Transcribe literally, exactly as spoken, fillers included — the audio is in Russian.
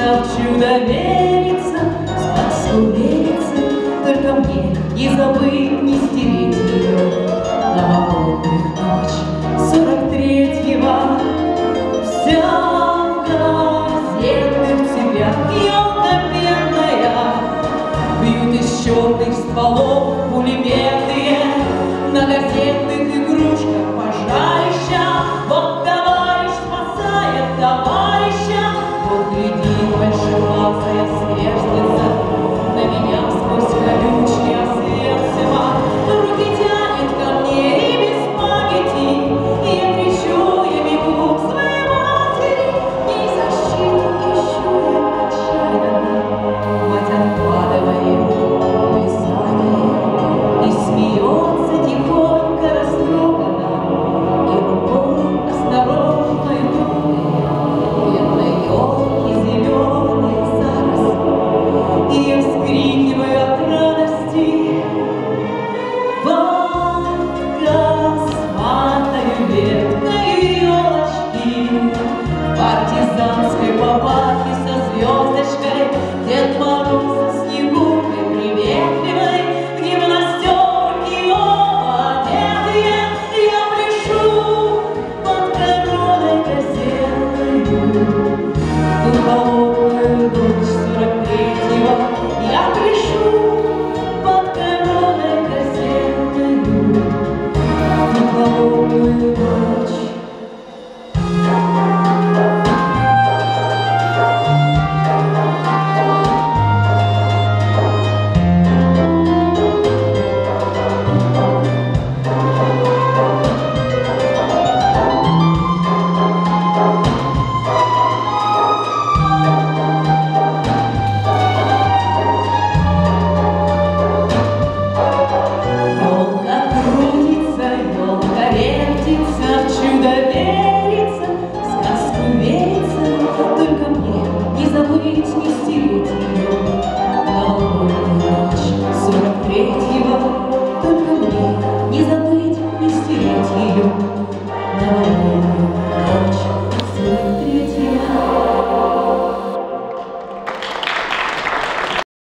в чудо верится, в сказку верится, только мне не забыть, не стереть ее. Новогодних ночь сорок третьего, вся в газетных цветах, елка бедная, бьют из черных стволов пулеметные, на газетных игрушках пожарища. Вот товарищ спасает товарища, вот глядит большеглазая сверстница на меня сквозь колючки Освенцима, руки тянет ко мне и без памяти, и я кричу, я бегу к своей матери, и защиту ищу я отчаянно, мать откладывает писание и смеется тихонько растроганно, и рукой осторожной дурной бедной елки зеленый зарос, и я вскрикиваю от радости, батька сматаю веткой елочки, партизанской папахи со звездочкой, Дед Мороз со Снегуркой приветливой, в гимнастерке оба одетые, я пляшу под короной газетою. Ту холодную ночь сорок третьего я пляшу под короной газетою. Ту холодную ночь. Елка крутится, елка вертится, в чудо верится, в сказку верится, только мне не забыть,